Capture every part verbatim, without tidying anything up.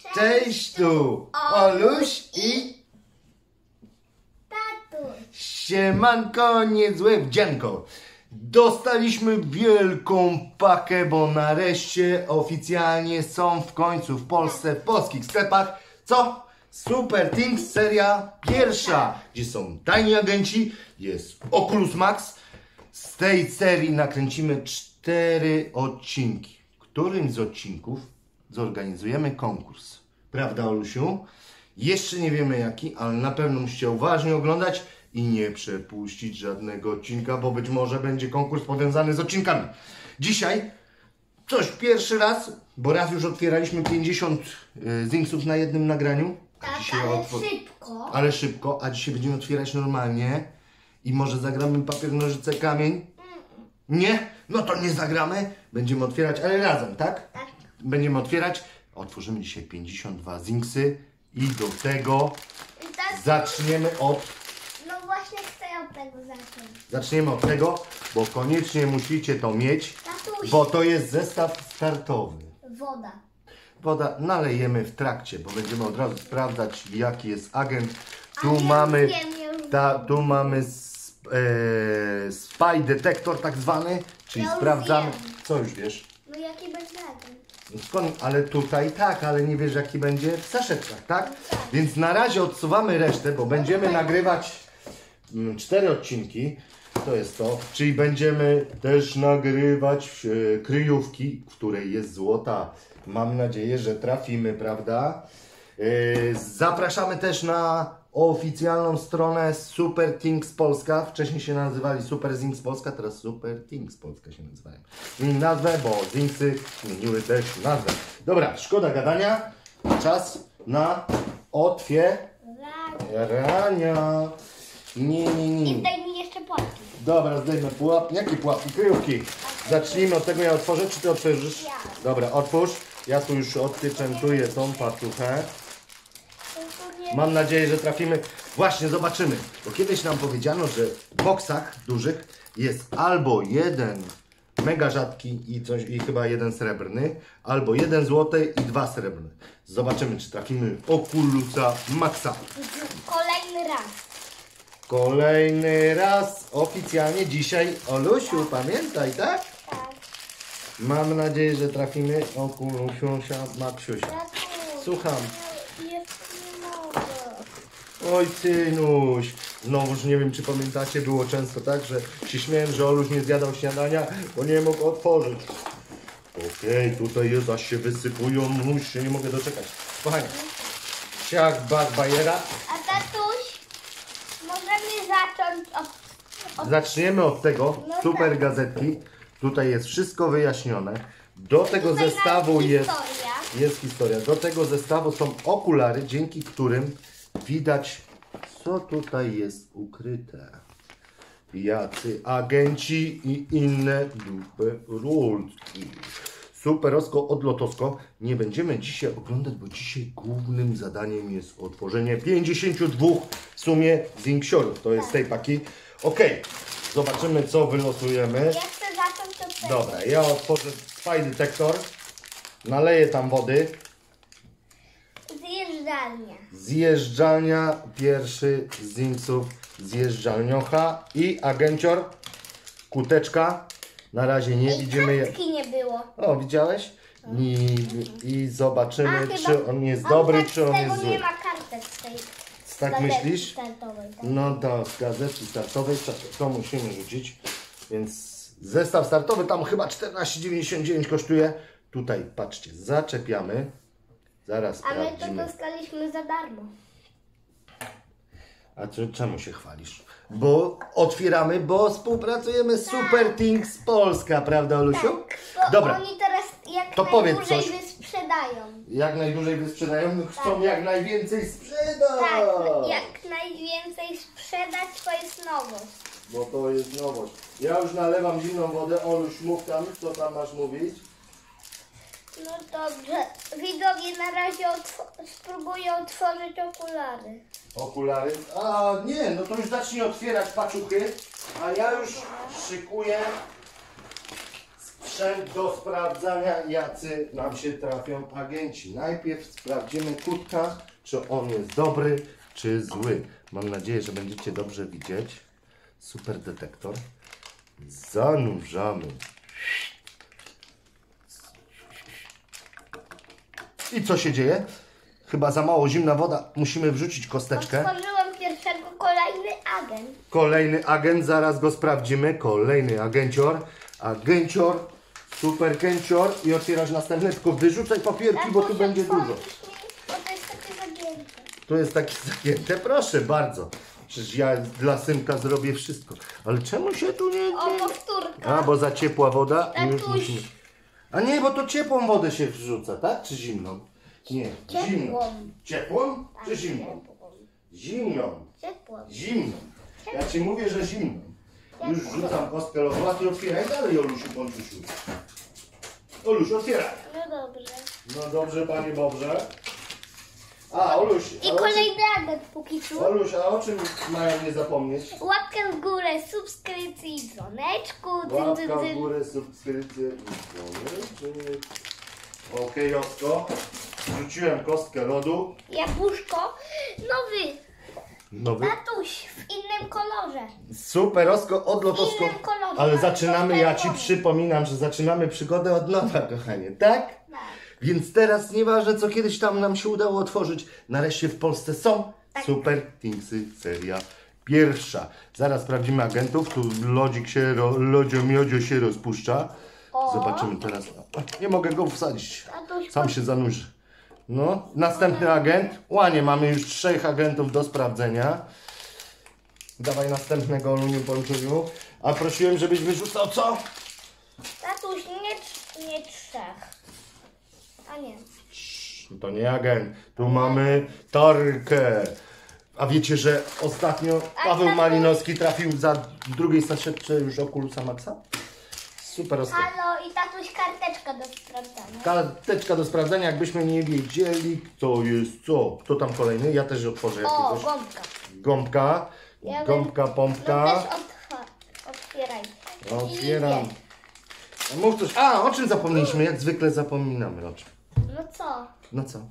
Cześć tu Oluś i tatuś. Siemanko, niezłe wdzianko. Dostaliśmy wielką pakę, bo nareszcie oficjalnie są w końcu w Polsce, w polskich sklepach. Co? Super Things seria pierwsza, gdzie są tajni agenci, jest Oculus Max. Z tej serii nakręcimy cztery odcinki. W którymś z odcinków zorganizujemy konkurs. Prawda, Olusiu? Jeszcze nie wiemy jaki, ale na pewno musicie uważnie oglądać i nie przepuścić żadnego odcinka, bo być może będzie konkurs powiązany z odcinkami. Dzisiaj coś pierwszy raz, bo raz już otwieraliśmy pięćdziesiąt y, Thingsów na jednym nagraniu. Tak, Dzisiaj ale otw- szybko. Ale szybko, a dzisiaj będziemy otwierać normalnie i może zagramy papier, nożyce, kamień? Nie? No to nie zagramy. Będziemy otwierać, ale razem, tak? Tak. Będziemy otwierać. Otworzymy dzisiaj pięćdziesiąt dwa Thingsy i do tego Tak, zaczniemy od... no właśnie chcę od tego zacząć. Zaczniemy od tego, bo koniecznie musicie to mieć, Tatuś, bo to jest zestaw startowy. woda. Woda nalejemy w trakcie, bo będziemy od razu sprawdzać, jaki jest agent. Tu Ale ja mamy, już wiem, ja już ta, wiem. tu mamy sp, e, spy detektor tak zwany, czyli Ja już sprawdzamy. wiem. Co już wiesz? No jaki będzie agent? Skąd? Ale tutaj tak, ale nie wiesz jaki będzie w saszetkach, tak? Więc na razie odsuwamy resztę, bo będziemy nagrywać mm, cztery odcinki. To jest to, czyli będziemy też nagrywać e, kryjówki, w której jest złota. Mam nadzieję, że trafimy, prawda? E, zapraszamy też na oficjalną stronę Super Things Polska. Wcześniej się nazywali Super Things Polska, teraz Super Things Polska się nazywają. Zmienili nazwę, bo Thingsy zmieniły też nazwę. Dobra, szkoda gadania. Czas na otwierania. Nie, nie, nie. I daj mi jeszcze płatki. Dobra, zdejmę pułap. Jakie pułapki? Kryjówki. Zacznijmy od tego, ja otworzę, czy ty otworzysz? Ja. Dobra, otwórz. Ja tu już odpieczętuję tą paczuchę. Mam nadzieję, że trafimy. Właśnie, zobaczymy. Bo kiedyś nam powiedziano, że w boksach dużych jest albo jeden mega rzadki i, coś, i chyba jeden srebrny, albo jeden złoty i dwa srebrne. Zobaczymy, czy trafimy Oculusa Maxa. Kolejny raz. Kolejny raz oficjalnie dzisiaj. Olusiu, pamiętaj, tak? Tak. Mam nadzieję, że trafimy Oculusia Maxiusia. Tatuś, Słucham. ja jeszcze nie mogę. Oj, synuś. Znowuż nie wiem, czy pamiętacie, było często tak, że się śmiałem, że Oluś nie zjadał śniadania, bo nie mógł otworzyć. Okej, tutaj jest, aż się wysypują, już się nie mogę doczekać. Kochani, siak bak bajera. A tatuś, możemy zacząć od... od... Zaczniemy od tego, No super tak. gazetki. Tutaj jest wszystko wyjaśnione. Do tego Tutaj zestawu nasza jest, historia. jest historia. Do tego zestawu są okulary, dzięki którym widać, co tutaj jest ukryte. Jacy agenci i inne dupy rulki. Superosko, odlotosko. Nie będziemy dzisiaj oglądać, bo dzisiaj głównym zadaniem jest otworzenie pięćdziesięciu dwóch w sumie Thingsiorów. To jest z tej paki. Ok, zobaczymy, co wylosujemy. Ja chcę zacząć od tego. Dobra, ja otworzę spy detektor. Naleję tam wody. Zjeżdżalnia. Zjeżdżalnia, pierwszy z Thingsów, zjeżdżalniocha i agencior, kuteczka. Na razie nie I widzimy. je- kartki nie było. O, widziałeś? I, i zobaczymy, A, czy chyba- on jest A dobry, tak czy on z jest tego zły. nie ma kartek z tej Tak gazety myślisz? startowej. Tak? No to z gazety startowej to, to musimy rzucić. Więc zestaw startowy tam chyba czternaście dziewięćdziesiąt dziewięć kosztuje. Tutaj, patrzcie, zaczepiamy. Zaraz A my to sprawdzimy. dostaliśmy za darmo. A czy, czemu się chwalisz? Bo otwieramy, bo współpracujemy z Super Things Polska, prawda, Olusiu? Bo Dobra, oni teraz jak To powiedz najdłużej coś. wysprzedają. jak najdłużej wysprzedają, no chcą jak najwięcej sprzedać. Tak, jak najwięcej sprzedać, to jest nowość. Bo to jest nowość. Ja już nalewam zimną wodę. Oluś, mów tam, co tam masz mówić? No dobrze. Widzowie, na razie otw- spróbuję otworzyć okulary. Okulary. A nie, no to już zacznij otwierać paczuchy, a ja już szykuję sprzęt do sprawdzania, jacy nam się trafią agenci. Najpierw sprawdzimy kutka, czy on jest dobry, czy zły. Mam nadzieję, że będziecie dobrze widzieć. Super detektor. Zanurzamy. I co się dzieje? Chyba za mało zimna woda. Musimy wrzucić kosteczkę. Otworzyłem pierwszego, kolejny agent. Kolejny agent, zaraz go sprawdzimy. Kolejny agencior. Agencior. Super kęcior. I otwierasz następny. Tylko wyrzucaj papierki, bo tu będzie dużo. Bo to jest takie zagięte. Tu jest takie zagięte. Proszę bardzo. Przecież ja dla synka zrobię wszystko. Ale czemu się tu nie O, dzieje? powtórka. A, bo za ciepła woda. I już Tatuś. musimy... A nie, bo to ciepłą wodę się wrzuca, tak? Czy zimną? Nie, Ciepłą. zimną. Ciepłą czy zimną? Zimną. Ciepło. Zimną. Ja ci mówię, że zimną. Już wrzucam kostkę lodową, a ty otwieraj dalej, Olusiu, Bączusiu. Oluś, otwieraj. No dobrze. No dobrze, panie Bobrze. A, Oluś. I a kolejny agent póki o czym, tu. Oluś, a o czym mają nie zapomnieć? Łapkę w górę, subskrypcję i dzwoneczku. Dyn, dyn, Łapka w dyn. górę, subskrypcję i dzwoneczek. Okej, Osko. Wrzuciłem kostkę lodu. Jabłuszko. Nowy. Nowy. Tatuś w innym kolorze. Super, Osko, odlot W Osko. innym kolorze. Ale Tak, zaczynamy, ja ci czerwony. przypominam, że zaczynamy przygodę od nowa, kochanie, tak? Tak. Więc teraz nieważne, co kiedyś tam nam się udało otworzyć, nareszcie w Polsce są Tak. Super Thingsy seria pierwsza. Zaraz sprawdzimy agentów, tu lodzik się, ro, lodzio miodzio się rozpuszcza. O. Zobaczymy teraz. Nie mogę go wsadzić, Tatuś, sam się zanurzy. No, następny agent. Łanie, mamy już trzech agentów do sprawdzenia. Dawaj następnego, Oluniu, Bączusiu. A prosiłem, żebyś wyrzucał co? Tatuś, nie, trz- nie trzech. A nie. To nie agent. Tu mamy Tarkę. A wiecie, że ostatnio Paweł Malinowski trafił za drugiej saszetce już Oculusa Maxa? Super ostro. Halo, i tatuś karteczka do sprawdzania. Karteczka do sprawdzenia, jakbyśmy nie wiedzieli, kto jest co. Kto tam kolejny? Ja też otworzę O, jakiegoś. gąbka. Gąbka. Ja Gąbka, No pompka. też otwa- otwieraj. Otwieram. Idzie. A mów coś. A, o czym zapomnieliśmy? Jak zwykle zapominamy o czym. No co? No co?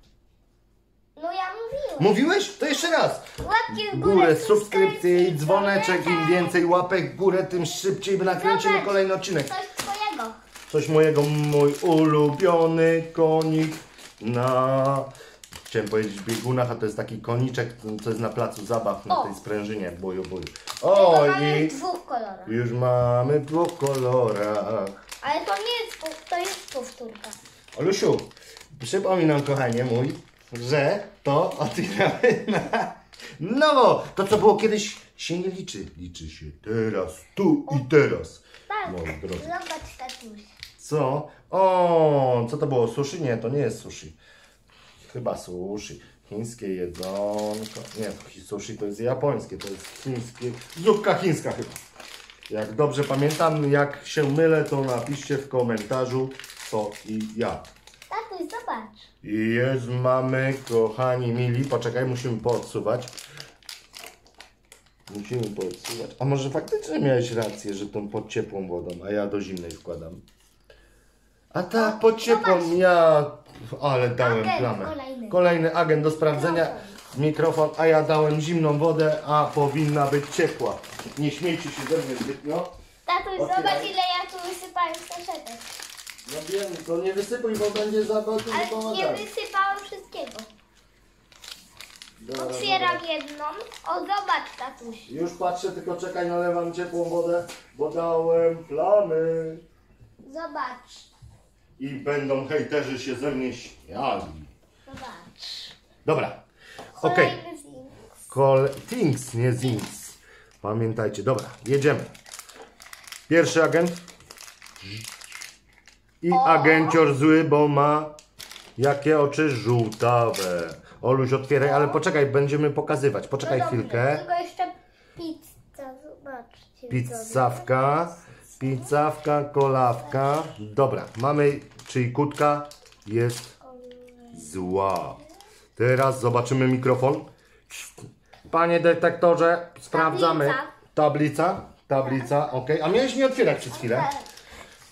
No ja mówiłem. Mówiłeś? To jeszcze raz. Łapki w górę, Górę, subskrypcje i dzwoneczek. Im dzwoneczek. więcej łapek w górę, tym szybciej nakręcimy Zobacz. kolejny odcinek. Coś twojego. Coś mojego, mój ulubiony konik na... Chciałem powiedzieć biegunach, a to jest taki koniczek, co jest na placu zabaw, na O. tej sprężynie, boju, boju. O, O, mamy i w dwóch kolorach. już mamy w dwóch kolorach. Ale to nie jest, po- to jest powtórka. Olusiu, przypominam, kochanie mój, że to otwieramy na nowo. To, co było kiedyś, się nie liczy. Liczy się teraz, tu i teraz. Tak, Moi drodzy. zobacz tatuś. Co? O, co to było? Sushi? Nie, to nie jest sushi. Chyba sushi. Chińskie jedzonko. Nie, sushi to jest japońskie, to jest chińskie. Zupka chińska chyba. Jak dobrze pamiętam, jak się mylę, to napiszcie w komentarzu co i jak. Tatuś, zobacz. I jest, mamy, kochani mili. Poczekaj, musimy poodsuwać. Musimy poodsuwać. A może faktycznie miałeś rację, że tą pod ciepłą wodą, a ja do zimnej wkładam. A tak, pod ciepłą, zobacz. ja... Ale dałem Agent plamę. kolejny. Kolejny agent do sprawdzenia. Mikrofon, a ja dałem zimną wodę, a powinna być ciepła. Nie śmiejcie się ze mnie zbytnio. Tatuś, Otwieraj. zobacz ile ja tu wysypałem saszetek. No wiem, to nie wysypuj, bo będzie za bardzo Ale nie pomagać. wysypałem wszystkiego. Otwieram jedną. O, zobacz tatuś. Już patrzę, tylko czekaj, nalewam ciepłą wodę, bo dałem plamy. Zobacz. I będą hejterzy się ze mnie śmiali. Zobacz. Dobra, okej. Kolejny zinc. Kol... Things, nie Zings. Pamiętajcie, dobra, jedziemy. Pierwszy agent. I O. agencior zły, bo ma jakie oczy żółtawe. Oluś, otwieraj, ale poczekaj, będziemy pokazywać. Poczekaj No dobrze, chwilkę. tylko jeszcze pizza, zobaczcie. Pizzawka, pizzawka, kolawka. Dobra, mamy, czyli kutka jest zła. Teraz zobaczymy mikrofon. Panie detektorze, sprawdzamy. Tablica. Tablica, tablica, ok. A miałeś nie otwierać przez chwilę.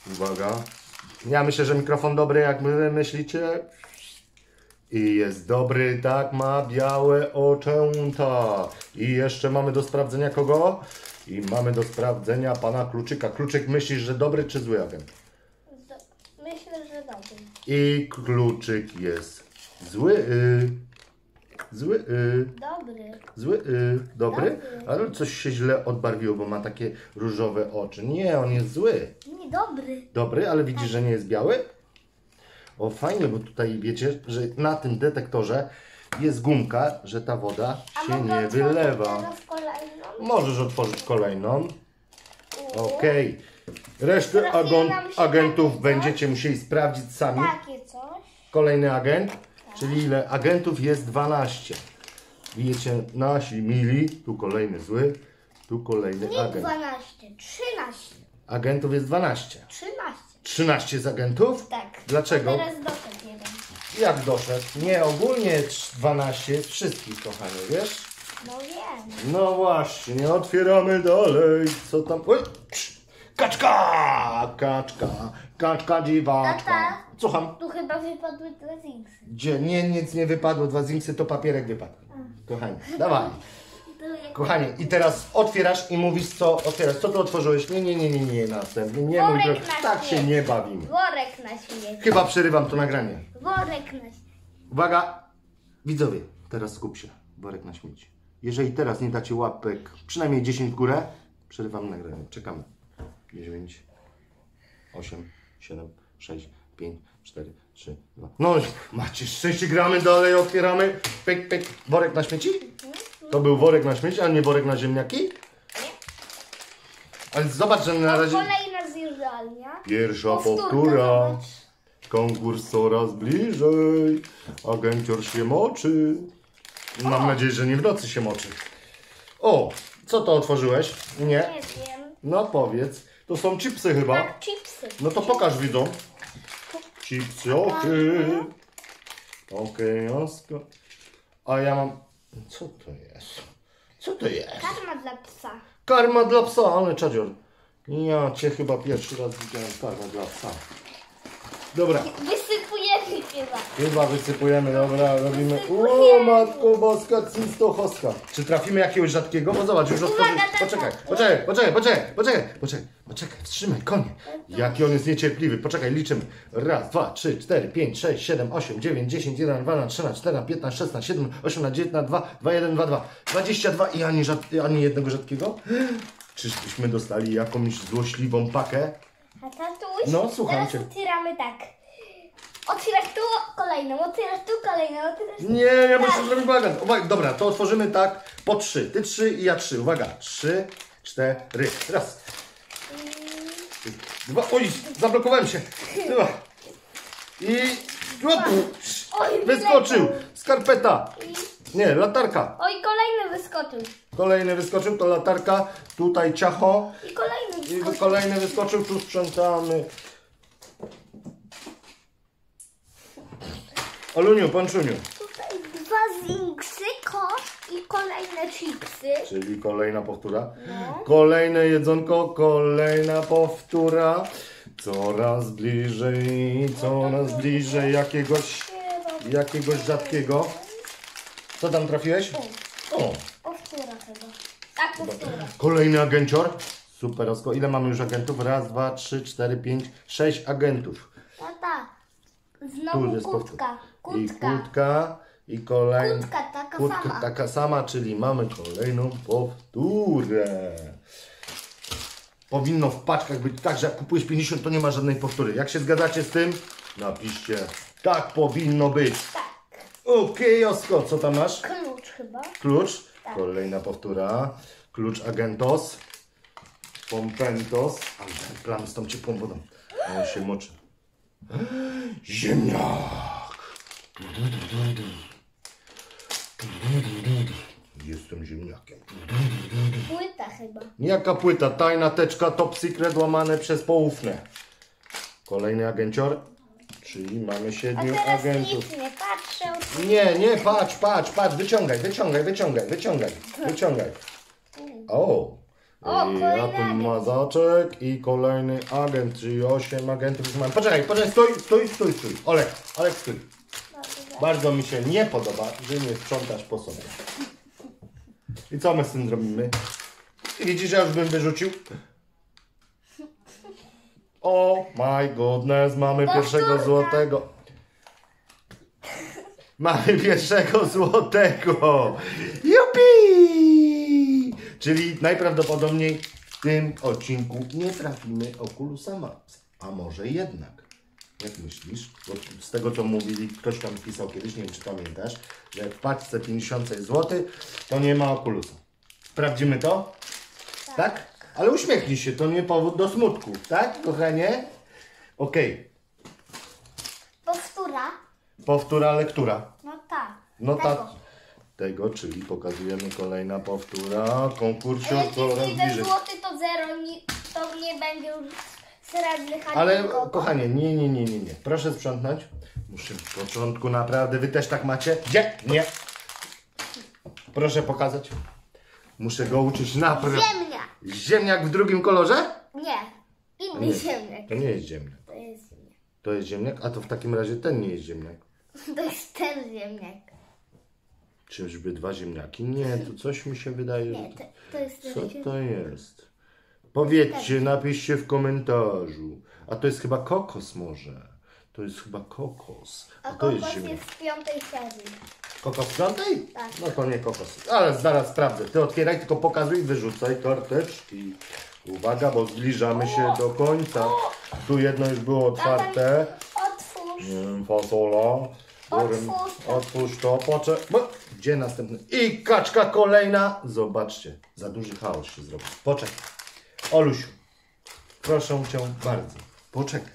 Uwaga. Ja myślę, że mikrofon dobry, jak wy myślicie. I jest dobry, tak, ma białe oczęta. I jeszcze mamy do sprawdzenia kogo? I mamy do sprawdzenia pana Kluczyka. Kluczyk, myślisz, że dobry czy zły agent? Myślę, że dobry. I Kluczyk jest zły. Y, zły. Y, Dobry. zły. Y, dobry? Dobry. Ale coś się źle odbarwiło, bo ma takie różowe oczy. Nie, on jest zły. Nie, dobry. Dobry, ale widzisz, że nie jest biały? O, fajnie, bo tutaj wiecie, że na tym detektorze jest gumka, że ta woda się nie wylewa. Teraz kolejną. Możesz otworzyć kolejną. Okej. Resztę Trafiło agon- nam się agentów takie coś. będziecie musieli sprawdzić sami. Takie coś. Kolejny agent, czyli ile agentów jest dwanaście. Widzicie, nasi mili, tu kolejny zły, tu kolejny Nie agent. dwanaście, trzynaście. Agentów jest dwanaście. trzynaście. trzynaście z agentów? Tak. Dlaczego? A teraz doszedł jeden. Jak doszedł? Nie, ogólnie dwanaście jest wszystkich, kochanie, wiesz? No wiem. No właśnie, otwieramy dalej. Co tam? Oj, psz, kaczka! Kaczka, kaczka dziwaczka. Tata. Słucham. Tu chyba wypadły dwa zingsy. Gdzie? Nie, nic nie wypadło. Dwa zimsy to papierek wypadł. Kochanie, dawaj. To jak... Kochanie, i teraz otwierasz i mówisz, co otwierasz. Co tu otworzyłeś? Nie, nie, nie, nie, nie, następnie. Nie Worek mój, że na tak się śmieci. nie bawimy. Worek na śmieci. Chyba przerywam to nagranie. Worek na śmieci. Uwaga, widzowie, teraz skup się. Worek na śmieci. Jeżeli teraz nie dacie łapek, przynajmniej dziesięć w górę, przerywam nagranie. Czekamy. dziewięć, osiem, siedem, sześć, pięć, cztery, trzy, dwa. No, macie szczęście, gramy dalej, otwieramy. Pyk, pyk. Worek na śmieci? To był worek na śmieci, a nie worek na ziemniaki? Ale zobacz, że na razie... Kolejna zjeżdżalnia. Pierwsza Powtórka, powtóra. zobacz. Konkurs coraz bliżej. Agencior się moczy. Mam nadzieję, że nie w nocy się moczy. O, co to otworzyłeś? Nie? Nie wiem. No powiedz. To są chipsy chyba. Tak, chipsy. No to pokaż widzom. Chipsy, okej. Okej, Oskar. A ja mam... Co to jest? Co to jest? Karma dla psa. Karma dla psa, ale czadzior. Ja cię chyba pierwszy raz widziałem karma dla psa. Dobra. Wysypujemy chyba. Chyba wysypujemy, dobra, robimy. O, Wysypujemy. matko boska, cistochoska. Czy trafimy jakiegoś rzadkiego? Bo zobacz, już otworzył. tata. Poczekaj, poczekaj, poczekaj, poczekaj, poczekaj, poczekaj, poczekaj, wstrzymaj, konie. Jaki on jest niecierpliwy. Poczekaj, liczymy. Raz, dwa, trzy, cztery, pięć, sześć, siedem, osiem, dziewięć, dziesięć, jeden, dwa, trzynaście, czternaście, piętnaście, szesnaście, siedemnaście, osiemnaście, dziewiętnaście, dwa, dwa, jeden, dwa, dwa. dwadzieścia dwa i ani, rzad... ani jednego rzadkiego? Czyżbyśmy dostali jakąś złośliwą pakę? A tatuś? No, słucham teraz cię. otwieramy tak. Otwierasz tu kolejną, otwierasz tu kolejną, otwierasz tu. Nie, ja muszę zrobić bagan. Uwaga, dobra, to otworzymy tak po trzy. Ty trzy i ja trzy. Uwaga, trzy, cztery. Raz. Dwa. Oj, zablokowałem się. Dwa. I... Op, Oj, wyskoczył. wyleciał. Skarpeta. Nie, latarka. Oj, kolejny wyskoczył. Kolejny wyskoczył, to latarka. Tutaj ciacho. I kolejny I wyskoczył. kolejny wyskoczył, tu sprzątamy. Oluniu, Panczuniu. Tutaj dwa zinksy, kosz i kolejne chipsy. Czyli kolejna powtóra. No. Kolejne jedzonko, kolejna powtóra. Coraz bliżej, coraz bliżej jakiegoś, jakiegoś rzadkiego. Co tam trafiłeś? O, Powtóra chyba. Tak, powtóra. kolejny agencior. Super, Osko. Ile mamy już agentów? Raz, dwa, trzy, cztery, pięć, sześć agentów. Tata, Tu znowu jest kutka. I Kutka. kutka. I kolejna. Kutka taka Kutka sama. taka sama, czyli mamy kolejną powtórę. Powinno w paczkach być tak, że jak kupujesz pięćdziesiąt, to nie ma żadnej powtóry. Jak się zgadzacie z tym? Napiszcie. Tak powinno być. Tak. Okej, Osko, co tam masz? Klucz chyba. Klucz. Tak. Kolejna powtóra. Klucz Agentos. Pompentos. Ale plamy z tą ciepłą wodą. On się moczy. Ziemniak. Jestem ziemniakiem. Płyta chyba. Jaka płyta? Tajna teczka, top secret łamane przez poufne. Kolejny agencior. Czyli mamy A siedmiu teraz agentów. nic nie patrzę. Nie, nie, patrz, patrz, patrz, wyciągaj, wyciągaj, wyciągaj, wyciągaj, wyciągaj. O, O, I kolejny Jakub agent. Mazaczek i kolejny agent, czyli osiem agentów już mamy. Poczekaj, poczekaj, stój, stój, stój, stój. Olek, Olek, stój. Bardzo mi się nie podoba, że nie sprzątasz po sobie. I co my z tym zrobimy? Widzisz, że ja już bym wyrzucił? O my goodness, mamy pierwszego Powtórka. złotego. Mamy pierwszego złotego. Jupi! Czyli najprawdopodobniej w tym odcinku nie trafimy Oculusa Max. A może jednak? Jak myślisz? Bo z tego co mówili, ktoś tam pisał kiedyś, nie wiem czy pamiętasz, że w paczce pięćdziesiąt złotych to nie ma Oculusa. Sprawdzimy to? Tak? tak? Ale uśmiechnij się, to nie powód do smutku, tak, kochanie? Okej. Okay. Powtóra. Powtóra lektura. No tak. No Tego. tak. Tego, czyli pokazujemy kolejna powtóra konkursu Ale coraz jeśli ten bliżej. złoty to zero, nie, to nie będzie już srebrny Ale handlingowy. kochanie, nie, nie, nie, nie, nie. Proszę sprzątnąć. Muszę w początku naprawdę, wy też tak macie? Gdzie? Nie. Proszę pokazać. Muszę go uczyć naprawdę. Ziemniak. Ziemniak w drugim kolorze? Nie. Inny Nie. ziemniak. To nie jest ziemniak. To jest ziemniak. To jest ziemniak, a to w takim razie ten nie jest ziemniak. To jest ten ziemniak. Czyżby dwa ziemniaki? Nie, tu coś mi się wydaje, Nie, że to, to jest ten co ziemniak. to jest? Powiedzcie, napiszcie w komentarzu. A to jest chyba kokos może. To jest chyba kokos. A A to jest kokos ziemniak. jest w piątej serii. Kokos w piątej? Tak. No to nie kokos. Ale zaraz sprawdzę. Ty otwieraj, tylko pokazuj i wyrzucaj karteczki. Uwaga, bo zbliżamy się do końca. Tu jedno już było otwarte. Otwórz. Mm, Fasola. Otwórz to. Otwórz to. Poczekaj. Gdzie następny? I kaczka kolejna. Zobaczcie. Za duży chaos się zrobił. Poczekaj. Olusiu. Proszę cię bardzo. Poczekaj.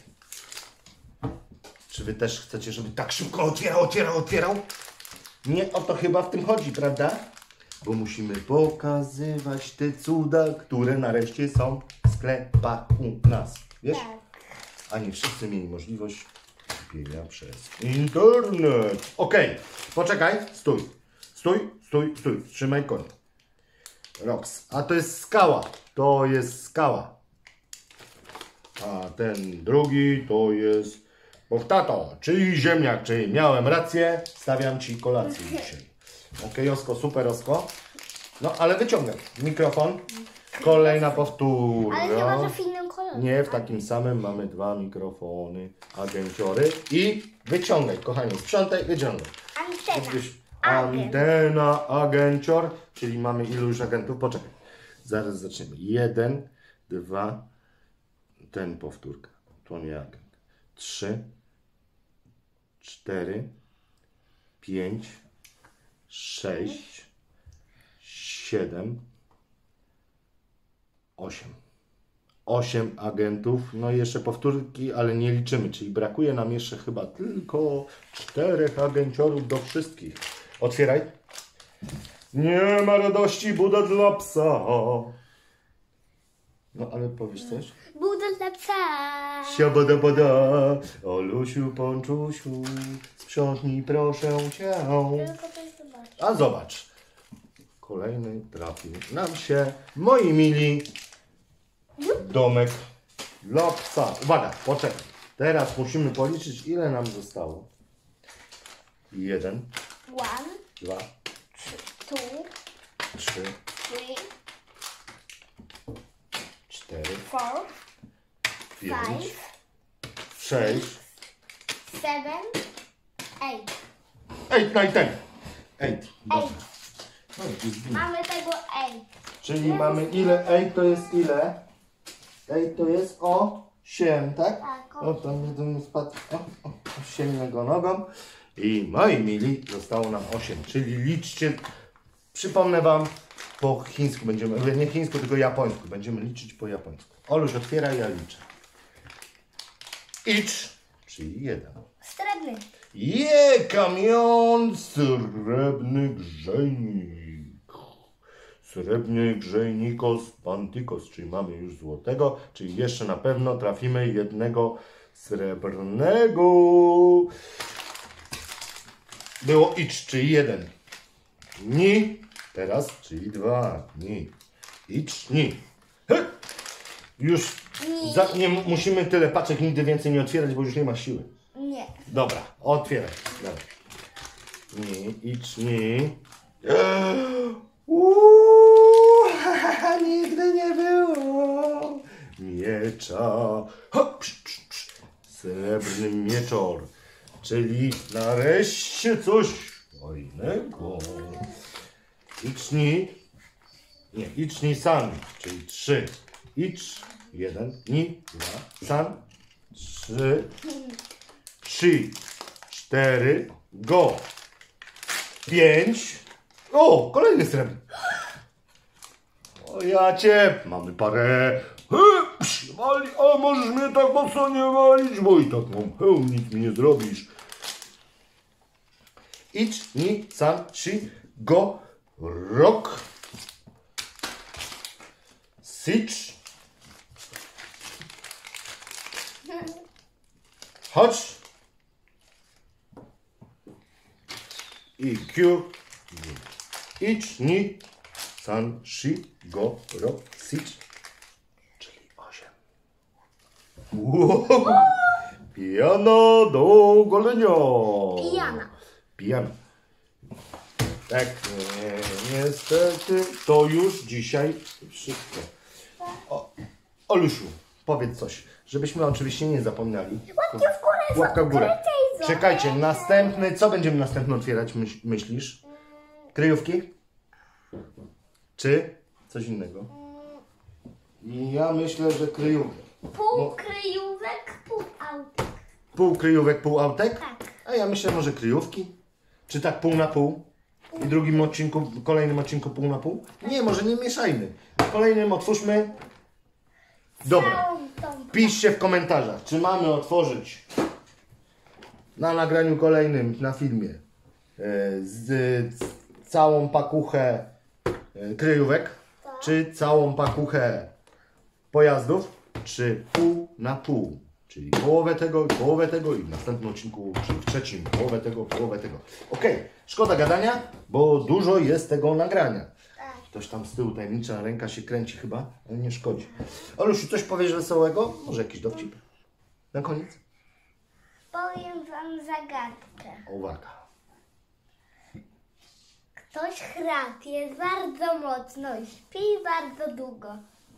Czy wy też chcecie, żeby tak szybko otwierał, otwierał, otwierał? Nie o to chyba w tym chodzi, prawda? Bo musimy pokazywać te cuda, które nareszcie są w sklepach u nas. Wiesz? Tak. A nie wszyscy mieli możliwość kupienia przez internet. Okej, okay. Poczekaj, stój. Stój, stój, stój. Trzymaj koń. Rox. A to jest skała. To jest skała. A ten drugi to jest powtato, czyli ziemniak, czyli miałem rację. Stawiam ci kolację dzisiaj. Okej, Osko, super Osko. No, ale wyciągaj mikrofon. Kolejna powtóra. Ale chyba, że w innym kolorze. Nie, w takim samym mamy dwa mikrofony, agenciory i wyciągaj, kochanie, sprzątaj, wyciągaj. Antena. Gdzieś Agent. antena, agencior, czyli mamy ilu już agentów? Poczekaj, zaraz zaczniemy. Jeden, dwa, ten powtórka, to nie agent. Trzy, cztery, pięć, sześć, siedem, osiem. Osiem agentów, no i jeszcze powtórki, ale nie liczymy, czyli brakuje nam jeszcze chyba tylko czterech agenciorów do wszystkich. Otwieraj. Nie ma radości, Buda dla psa. No ale powiesz coś? Buda dla psa. Siabada bada, Olusiu, Ponczusiu, sprzątnij proszę cię. Tylko coś zobacz. A zobacz, kolejny trafił nam się, moi mili, domek dla psa. Uwaga, poczekaj. Teraz musimy policzyć, ile nam zostało. Jeden, One, dwa, two, trzy, three, cztery, four, pięć, five, sześć, seven, eight. eight, nine, ten. Eight. Dobra. Eight. No, i zbił. Mamy tego eight. Czyli mamy ile? Eight to jest ile? Eight to jest osiem, tak? Tak, O, tam jeden spadł. O, o, osiem go nogą. I moi mili, zostało nam osiem. Czyli liczcie, przypomnę wam, po chińsku będziemy, nie chińsku, tylko japońsku. Będziemy liczyć po japońsku. Oluś otwiera, ja liczę. Icz, czyli jeden. Srebrny. Je, kamion, srebrny grzejnik. Srebrny grzejnikos pantykos, czyli mamy już złotego, czyli jeszcze na pewno trafimy jednego srebrnego. Było icz, czyli jeden. Ni, teraz, czyli dwa. Ni. Icz, ni. Już za, nie musimy tyle paczek nigdy więcej nie otwierać, bo już nie ma siły. Nie. Dobra, otwieraj. Dobra. Nie, idź, nie. Uuu, nigdy nie było miecza. Hop, psz, psz, psz. Srebrny mieczor. Czyli nareszcie coś fajnego. Iczni. Nie, iczni san, czyli trzy. Icz, jeden, ni, dwa, san, trzy, trzy, cztery, go. Pięć. O, kolejny srebrny. O ja cię. Mamy parę. He, psz, wali, a możesz mnie tak mocno nie walić, bo i tak mam hełm, nic mi nie zrobisz. Idź, ni, san, trzy, go, rok. Sicz. Chodź. I Q. Idź, ni, san, shi, go, ro, sicz. Czyli osiem. Wow. Pijana do golenia. Pijana. Pijana. Tak, nie, niestety to już dzisiaj wszystko. O, Olusiu, powiedz coś, żebyśmy oczywiście nie zapomnieli. Łapki w górę, Łapka w górę. subskrypcja i Czekajcie, dzwonek. następny, co będziemy następno otwierać, myśl, myślisz? Kryjówki? Czy coś innego? Ja myślę, że kryjówki. Pół kryjówek, pół autek. Pół kryjówek, pół autek? Tak. A ja myślę, może kryjówki? Czy tak pół na pół? I w drugim odcinku, w kolejnym odcinku pół na pół? Nie, może nie mieszajmy. W kolejnym otwórzmy. Dobra. Całą tą- Piszcie w komentarzach, czy mamy otworzyć na nagraniu kolejnym, na filmie, e, z, z całą pakuchę e, kryjówek, czy całą pakuchę pojazdów, czy pół na pół. Czyli połowę tego, i połowę tego i w następnym odcinku, czyli w trzecim, połowę tego, połowę tego. Okej, szkoda gadania, bo dużo jest tego nagrania. Ktoś tam z tyłu, tajemnicza ręka się kręci chyba, ale nie szkodzi. Olusiu, coś powiesz wesołego? Może jakiś dowcip? Na koniec? Powiem wam zagadkę. Uwaga. Ktoś chrapie bardzo mocno i śpi bardzo długo.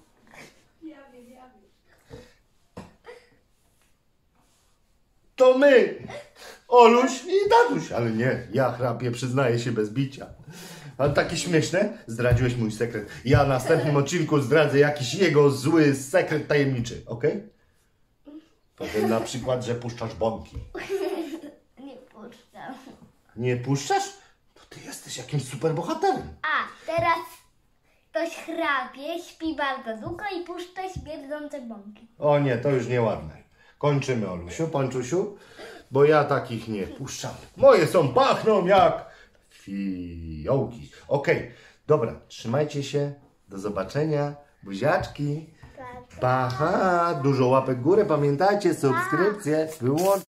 To my! Oluś i tatuś. Ale nie, ja chrapię, przyznaję się bez bicia. Ale takie śmieszne? Zdradziłeś mój sekret. Ja w następnym odcinku zdradzę jakiś jego zły sekret tajemniczy, okej? Powiem na przykład, że puszczasz bąki. Nie puszczam. Nie puszczasz? To ty jesteś jakimś superbohaterem. A, teraz ktoś chrapie, śpi bardzo długo i puszcza śmierdzące bąki. O nie, to już nieładne. Kończymy, Olusiu, Ponczusiu, bo ja takich nie puszczam. Moje są, pachną jak fiołki. Okej, dobra, trzymajcie się, do zobaczenia, buziaczki. Pa, dużo łapek w górę, pamiętajcie, subskrypcje, wyłączcie.